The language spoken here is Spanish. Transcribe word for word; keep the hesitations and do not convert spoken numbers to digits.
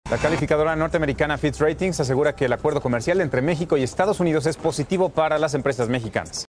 La calificadora norteamericana Fitch Ratings asegura que el acuerdo comercial entre México y Estados Unidos es positivo para las empresas mexicanas.